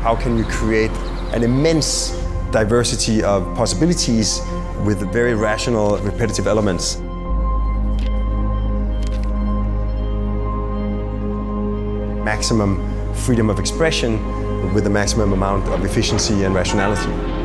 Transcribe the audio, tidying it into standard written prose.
How can you create an immense diversity of possibilities with very rational, repetitive elements? Maximum freedom of expression with the maximum amount of efficiency and rationality.